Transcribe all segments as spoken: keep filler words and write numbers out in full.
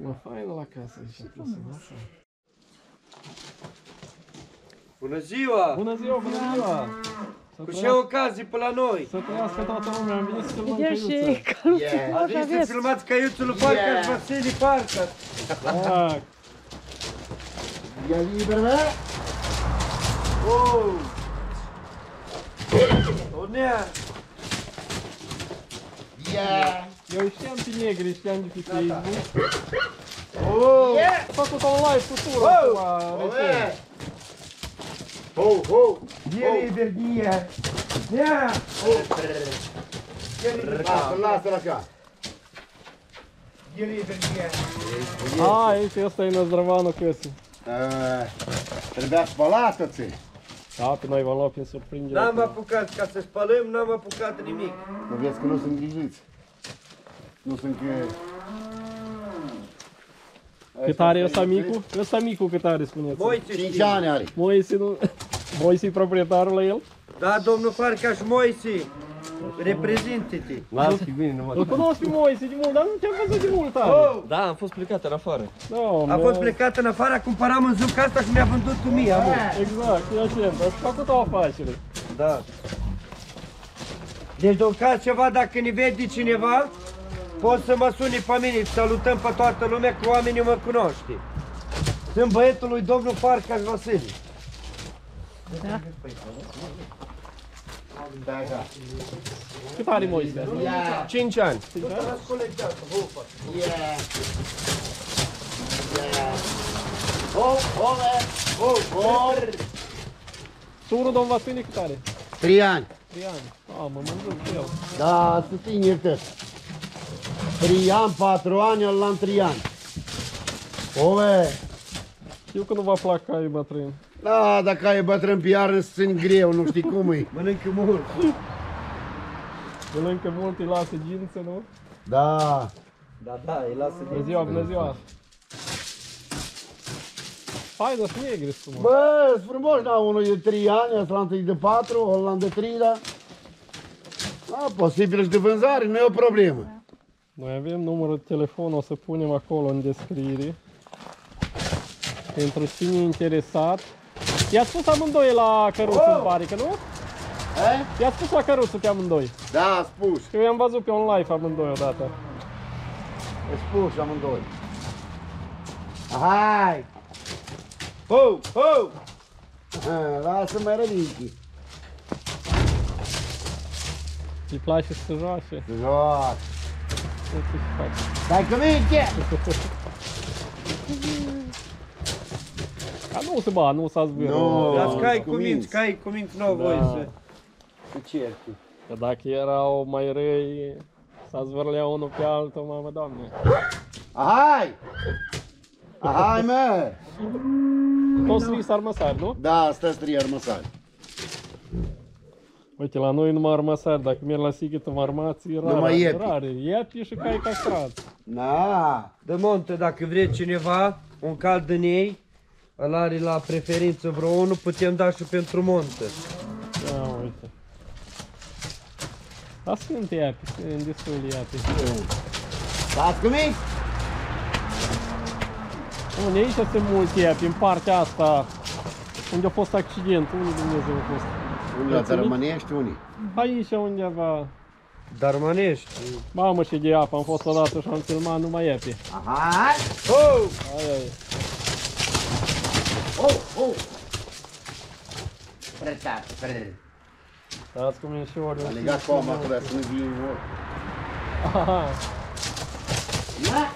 mă, faină la casă aici. Bună ziua! Bună ziua, bună ziua! Cu ce ocazii pe la noi? Să trăiască toată lumea, am venit să filmăm căiuță. și căluță. Ați venit să filmați căiuțul lui Farkas Vasili Farkas. Da. E liber, bă? Oh! Onea! Yeah! Eu știam pe negri, știam de pe Facebook. Oh! Am făcut un live cu tură acum recent. Ho, ho! E liber, Nia! Ia! Lasă, lasă-l așa. E liber, Nia! A, aici ăsta e năzdrăvanul căsii. Trebuia spălată, ți. Da, pe noi v-am luat prin surprindere. N-am apucat ca să spălăm, n-am apucat nimic. Nu vezi că nu sunt grijiți. Nu sunt că... Cât are ăsta micu? Ăsta micu cât are, spuneți? Moise cinci știe. ani are. Moise, nu... Moise e proprietarul la el? Da, domnul Farkas Moise, reprezintă-te. Lasă că bine, nu mă... Îl cunosc pe Moise de mult, dar nu te-am văzut de mult are. Oh! Da, am fost plecat în afară. Da, A mă- fost plecat în afară, cumpăram în zuc asta și mi-a vândut tu mie, amor. Exact, e așa, dar și făcut o afacere. Da. Deci, în caz ceva, dacă ne vede cineva, poți să mă suni pe mine, salutăm pe toată lumea, că oamenii mă cunoaște. Sunt băietul lui domnul Farkas Vasili. Da, așa. Cât are Moise? Yeah! cinci ani. Yeah! Yeah! Ho, ho, bă! Ho, ho! Turul domn Vasile cât are? Trei ani. trei ani. A, mă mândresc cu el. Da, să țin iertă. Trei ani, patru ani, ăla în trei ani. O, bă! Știu că nu va placa ai bătrân. Da, dacă ai bătrân pe iarnă, se țin greu, nu știi cum e. Mănâncă mult. Mănâncă mult, îi lasă gință, nu? Da. Da, da, îi lasă Bună ziua, bună ziua! Hai, dar sunt negri, frumos. Bă, sunt frumos, da, unul de trei ani, ăsta e de patru, ăla de trei, da. Da, posibil și de vânzare, nu e o problemă. Noi avem numărul de telefon, o să punem acolo în descriere. Pentru cine e interesat. I-ați spus amândoi la căruță, Oh! îmi pare că nu? E? I-ați spus la căruță pe amândoi. Da, a spus. Că eu i-am văzut pe un live amândoi odată. A spus amândoi. Hai! Ho, ho! Ha, lasă-mă rănichi. Îi place să se joace. Joacă. Ce să fac? Stai cu minte! Ca nu se ba, nu s-a zbărat. Nu. Dar cai cu cu minți, minți. cai cu minți, nu au voie Da. să... Să certi. Că dacă erau mai răi, s-a zvârlea unul pe altul, mamă, doamne. Hai! Hai, mă! Toți trei sarmăsari, nu? Da, asta trei armăsari. Uite, la noi numai armăsari, dacă merg la Sighetul Marmații, rare, Numai iepi. rare. Iepi și cai castrați. Da. De montă, dacă vreți cineva, un cal din ei, îl are la preferință vreo unul, putem da și pentru montă. Ia uite. Dar sunt iepi, sunt destul de iepi. Stați cu mine? Unde aici sunt mulți iepi, în partea asta, unde a fost accident, unde Dumnezeu a fost? Unde la Tărămănești, unii? Aici undeva. Darmanești. Mamă, și de apă, am fost odată și am filmat numai iepi. Hai! Oh! Ai, ai. Oh, oh! Prătat, prătat. Stați cu mine și ori. A legat coma, trebuia să nu vii în ori. Aha. Da?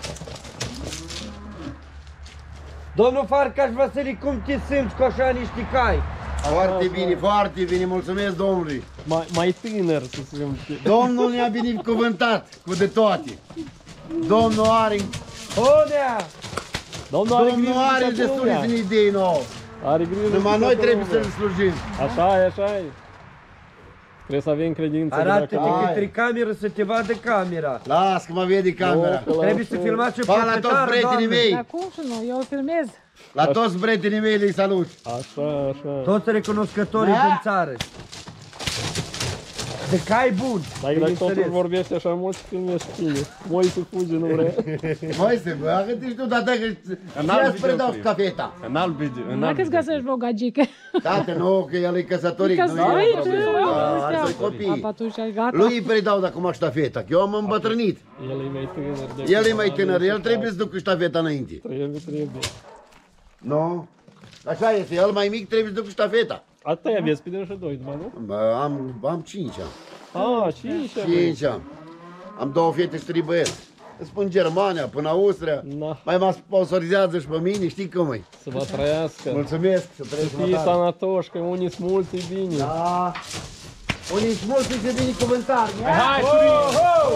Domnul Farkas Vasili, cum te simți cu așa niște cai? Foarte bine, foarte bine, mulțumesc Domnului. Mai, mai tânăr, să simți. Domnul ne-a binecuvântat cu de toate. Domnul are, Onea! Domnul are Domnul grijă de are toată destule lumea. din idei nouă. Are grijă de Numai noi toată trebuie lumea. să-L slujim. Așa e, așa e. Trebuie să avem credință. Arată-te dacă- Hai. către cameră să te vadă camera. Las că mă vede camera. Nu, că la- Trebuie să filmați și Pa la toți proprietarul, prietenii doamne. mei. Dar cum și nu? Eu filmez. La toți prietenii mei le salut. Așa, așa. Toți recunoscătorii Da. din țară. De cai bun. Dar dacă totul vorbește așa mult, filmești tine. Moise fuge, nu vrea. Moise, bagă-te și tu, dar dacă ce-ați predau cafeta? În alt video, în Dacă alt îți video. găsești o gagică. Tată, nu, că el e căsătorit, nu e Căsătorit, o problemă. Da, are doi copii. Atunci, gata. Lui îi predau de acum ștafeta, că eu am îmbătrânit. El e mai tânăr. decât El e mai ăla, tânăr, nu el știu trebuie să ducă ștafeta înainte. Trebuie, trebuie. Nu? Așa este, el mai mic trebuie să ducă ștafeta. Atâia aveți pe dânsul doi, numai, nu? Bă, am, am cinci ani. Ah, cinci ani. Cinci ani. Am două fete și trei băieți. Îți spun Germania, până Austria. Na. Mai mă sponsorizează și pe mine, știi cum e. Să vă trăiască. Mulțumesc, să trăiești Fii măcar. sănătoși, că unii sunt mulți, e bine. Da. Unii sunt mulți și bine cuvântari. Hai, Ho, Șurin! ho!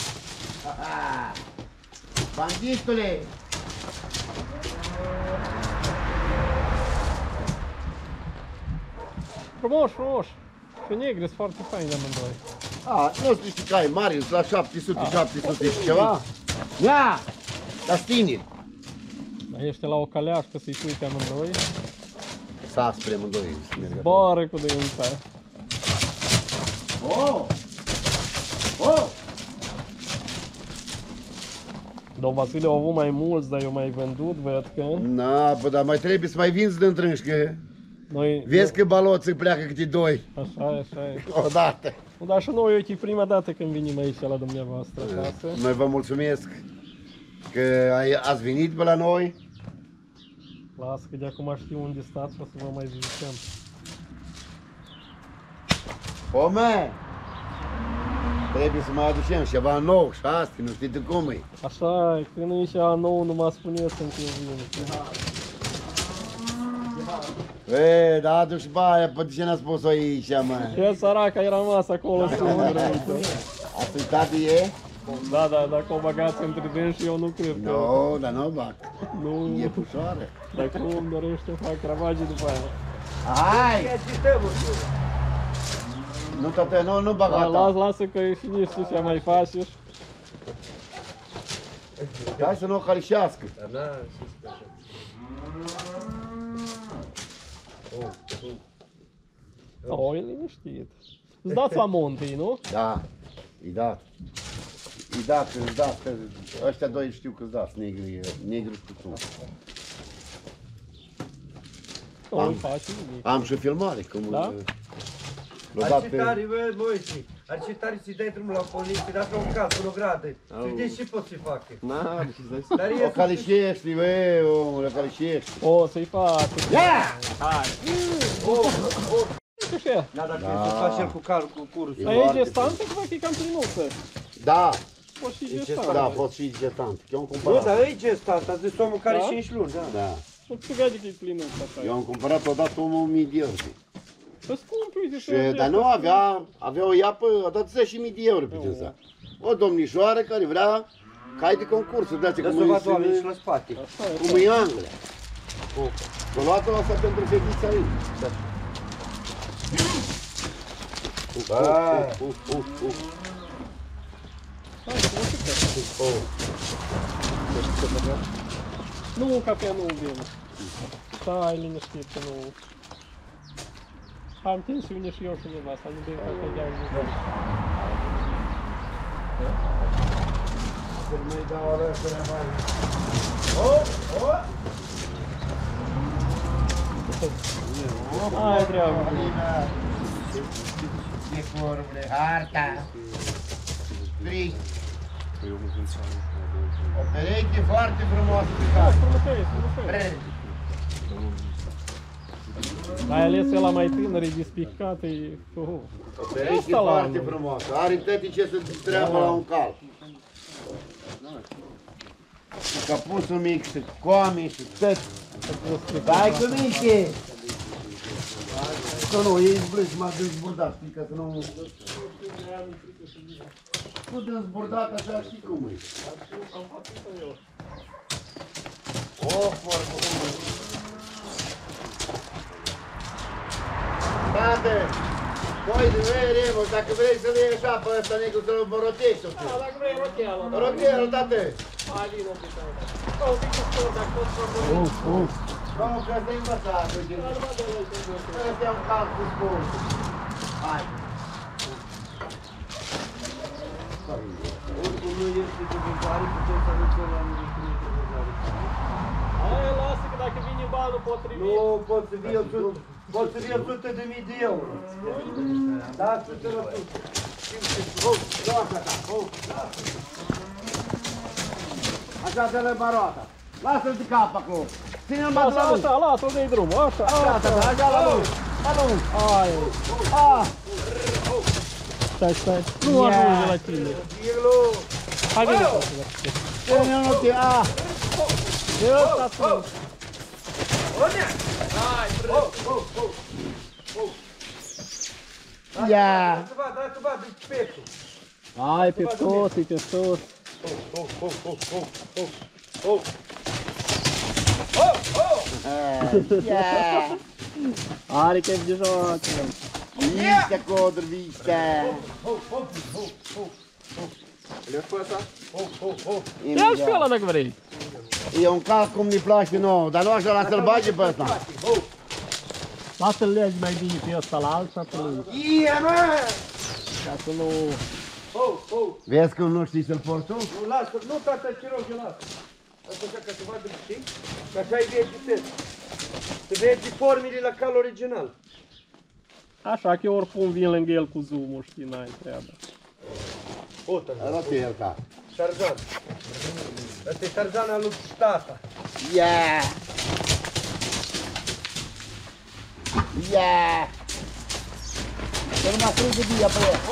Banditule! Frumos, frumos. Și negri sunt foarte faini amândoi. A, nu știu știi că ai mari, la șapte sute, șapte sute și ceva. Ia! Dar tineri. Dar ești la o caleașcă să-i pui pe amândoi. S-a spre amândoi. Bară cu dânsa. Oh! Oh! Dar Vasile au avut mai mulți, dar eu mai vândut, văd că... Na, bă, dar mai trebuie să mai vinzi de întrânși, că Noi... vezi că baloții pleacă câte doi. Așa e, așa e. Odată. Nu, dar și noi, uite, prima dată când venim aici la dumneavoastră acasă. Noi vă mulțumesc că ai, ați venit pe la noi. Las că de acum știu unde stați și o să vă mai vizităm. Ome! Trebuie să mai aducem ceva nou și asta, nu știi de cum e. Așa e, când e și a nou, nu mă spuneți când eu vin. E, da, adu-și baia, pe ce n-a spus-o aici, mă? El săraca e rămas acolo singură, uite. Ați uitat de e? Da, da, dacă o bagați între dânsi, eu nu cred că... Nu, dar nu bag. Nu, E pușoară. dacă nu îmi dorește, fac ravage după aia. Hai! Nu, tată, nu, nu bag Da, las, asta. lasă că e și nici tu ce mai faci. Hai să nu o carișească. O, e liniștit. Îți dați la monte, nu? Da, i dat. I dat, îți dat, că ăștia doi știu că-ți dați, negri, negri și tu. Nu îi faci nimic. Am și filmare, cum Da? l-a Ar dat ce pe... tare, bă, Moise. Ar ce tare să-i dai drumul la poliție, dar pe un cal, pe o gradă. Să vedeți ce pot să-i facă. N-are ce să dai. Dar O e calișești, bă, omule, o calișești. O, să-i fac. Ia! Ce și e? Da, dar trebuie să faci el cu cal, cu cursul. Dar e gestantă că va fi cam plinuță. Da, Poți și da, gestantă. a fost și gestant. Eu am Nu, cumpărat. dar e gestant, ați zis omul care Da? cinci luni, da. Da. Nu ți gade că e plinuță așa. Eu am cumpărat odată o mie de euro. Păi scump, uite, Și, dar nu avea, avea o iapă, a dat zece mii de euro pe dânsa. O domnișoară care vrea cai de concurs, dați Dă cum să e, vadă oamenii și la spate. Așa e, cum e Anglia. Că luat-o asta pentru fetița ei. Uf, uf, uf, uf, uf. hai, să mă știu. Nu, cafea nu vin. Stai liniștit că nu... Am tensiune și eu și nevasta, nu bem cafea de azi. Să nu-i dau alea să ne mai... Oh, oh! Hai, dragă. Ce formule, harta! Trei. O pereche foarte frumoasă pe Da, casă. frumusețe, frumusețe. Mai ales ăla mai tânăr, e despicat, e... Uh. O pereche Asta la foarte anul. frumoasă. Are tăti ce să treabă la un cal. Și capusul mic, și coame, și tăti. Dai cu minte! Să nu, ei zblâși, m-a dezbordat, știi, ca să nu... Nu dezbordat așa, știi cum e. O, foarte bun. Tată, voi de vei, Remus, dacă vrei să-l iei așa pe ăsta negru, să-l rotești, o Da, dacă vrei rocheală, da. roteală, tată! Hai, vino pe tău. Ca un pic de scurt, dacă poți să mă Uf, uf! Nu, că ăsta e învățat, uite. Ăsta e un cal cu sport. Hai! Oricum nu este de vânzare, putem să aducem la ministrul de vânzare. Aia lasă că dacă vine banul potrivit. Nu, pot să fie o sută, pot să fie o sută de mii de euro. Da, o sută la sută. Așa dă-le baroata. Lasă-l de cap acolo. Ține-l mai Lasă, la lasă, lasă, dă-i drumul, așa, Așa, așa. așa la lung. La lung. Ai, Ah, stai, stai, nu ajunge la tine. Hai, vine, ține-l nu te... Ah, de ăsta sunt. ia. Dați-vă, dați-vă, deci pețul. Hai, pe sus, e pe sus. Ia. Are chef de joacă. Viste, codru, viste. Ia-l și pe ăla dacă vrei. E un cal cum ne place nouă, dar nu așa lasă-l bage pe ăsta. Lasă-l legi mai bine pe ăsta la alta, pe lui. Ia, mă! Ca să nu... Vezi că nu știi să-l porți tu? Nu, lasă, nu, tata, ce rog, eu lasă. Asta așa, ca să vadă, știi? Că așa e vezi test. Să vezi formile la cal original. Așa că eu oricum vin lângă el cu zoom-ul, știi, n-ai treabă. Uite, Arată el ca. Tarzan. Asta e Tarzan al lui tata. Ia. Ia. Să nu mă strânge dia pe el.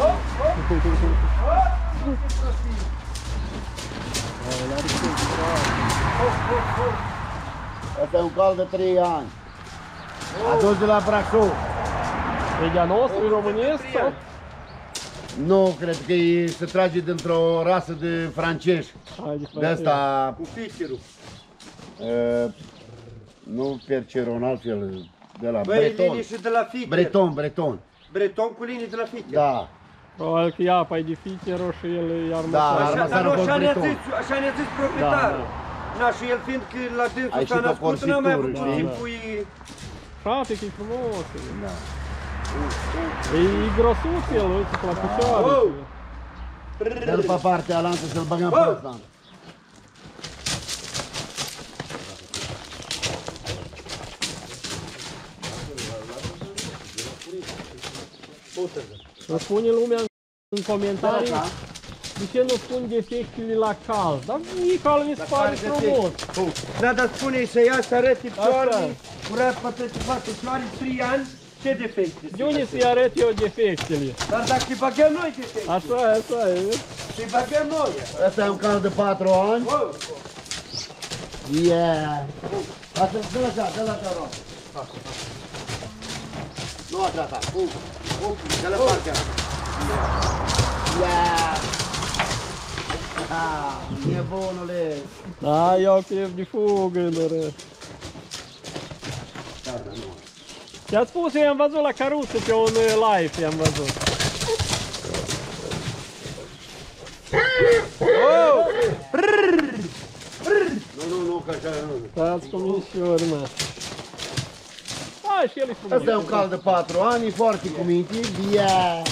Asta e un cal de trei ani. Adus de la Brașov. E de-a nostru, e românesc sau? Nu, cred că e, se trage dintr-o rasă de francezi. Hai, de De frate. asta, Cu ficherul. uh, nu Perceron, altfel, de la Băi, Breton. linii și de la ficher. Breton, Breton. Breton cu linii de la ficher. Da. Probabil că e apa e de ficherul și el e Da, armăsar. Așa, dar armăsarul nu a fost așa ne-a Breton. zis, așa ne-a zis proprietarul. Da, Na, și el fiind că la dânsul Ai s-a și pe născut, n-a mai avut porțitură, timp știi? cu ei. Frate, că e frumos. e. Da. E grosuț el, uite, la picioare. Oh! Dă-l pe partea alantă să-l băgăm pe ăsta. Să spune lumea în- în comentarii Da, de ce nu spun defectele la cal. Dar mie calul mi se pare frumos. Da, dar spune să ia să arăte picioarele, Așa. curat pătrăți față picioare, trei ani, ce defecte? De unde să-i arăt eu defectele? Dar dacă îi băgăm noi defecte, Așa e, așa e. îi băgăm noi. Ăsta e un cal de patru ani. Oh, Yeah. Asta, dă-l așa, dă-l așa, rog. Nu așa, așa. Uf, uf, dă-l partea. Yeah. Ah, nebunule. Da, iau chef de fugă, lără. Ce-ați spus, eu i-am văzut la căruță pe un live, i-am văzut. Nu, nu, nu, că așa nu. Stați cu mișori, mă. Hai, și el e frumos. Ăsta e un cal de patru ani, e foarte cu minte. Yeah.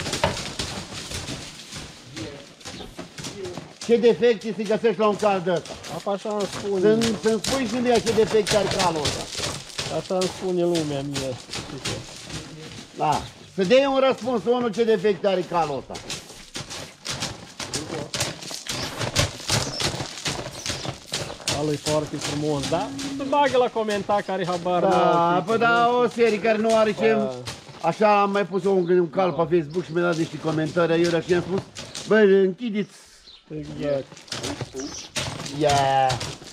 Ce defecte se găsești la un cal de ăsta? Apa așa îmi spune, Să-mi să spui și mie ce defecte are calul ăsta. așa îmi spune lumea mie. Da. Să dea un răspuns unul ce defecte are calul ăsta. Calul e foarte frumos, da? Să bagă la comentar care habar Da, n-au. păi da, o serie care nu are ce... Așa am mai pus un, un cal pe Facebook și mi-a dat niște comentarii aiurea și am spus, bă, închideți. Exact. Yeah.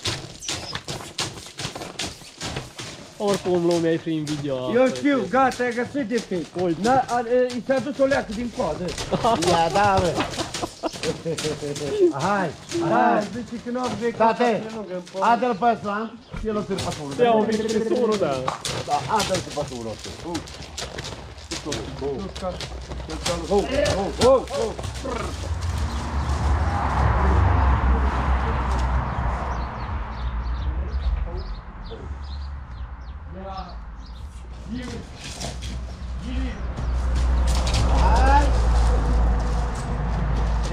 Oricum lumea e și invidioasă. eu știu, gata, ai găsit defect. Uite. Na, a, e, i s-a dus o leacă din coadă. Ia, da, bă. Hai, Hai, hai. zice că nu am vecat. Tate, adă-l pe ăsta și el o să-l pasură. Ia un pic frisurul, da. Da, adă-l pe pasură ăsta. Oh, oh, oh, oh. Hai.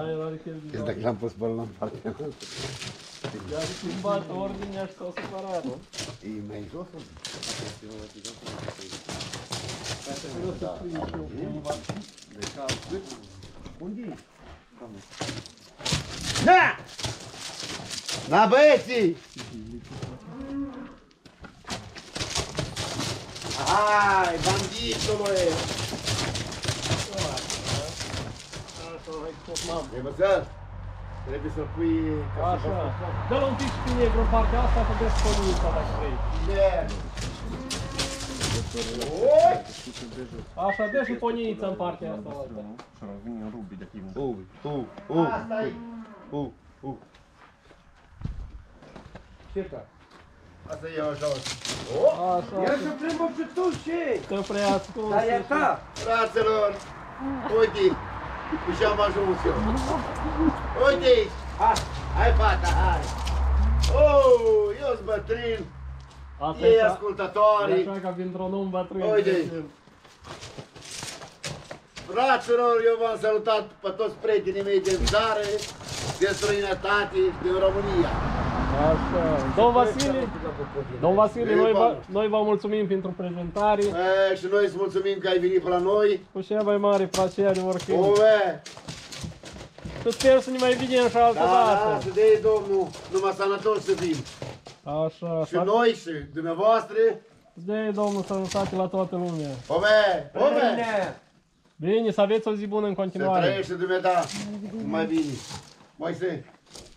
Da, el are Chiar televizor. dacă l-am pus pe ăla în partea noastră. I-a schimbat ordinea și s-a supărat, nu? E mai jos? Eu să prind și eu cumva. Unde e? Na! Na, băieții! Hai, banditule! Așa, hai tot m-am. E văzut? Trebuie să-l pui... ca să Așa. facă- Dă-l un pic și pe negru în partea asta, că vezi pămânța dacă vrei. Bine! Oi! Așa, dă și ponița în partea asta. alta. Și răvine în rubii de timp. U, u, u, Asta e. u, u. Ce ta? Asta e așa. Așa, Ia să plimbă și tu și... te prea ascuns. Dar e ta. Fraților, uite, cu ce am ajuns eu. Uite, Hai. hai fata, hai. Oh, eu sunt bătrân, Asta ei e așa, ascultători. e așa ca dintr-un om bătrân. Uite. Fraților, eu v-am salutat pe toți prietenii mei din țară, din străinătate, din România. Așa. Domn Vasile, domn Vasile, noi, vă, noi vă mulțumim pentru prezentare. E, și noi îți mulțumim că ai venit pe la noi. Cu cea mai mare plăcere oricând. Ove, Și sper să ne mai vedem și altă da, da, dată. să dea Domnul, numai sănătos să fim. Așa, Și noi și dumneavoastră. să dea Domnul sănătate la toată lumea. Ove, ove, Bine. Bine, să aveți o zi bună în să continuare. trăiești dumneata, mai bine. Moise,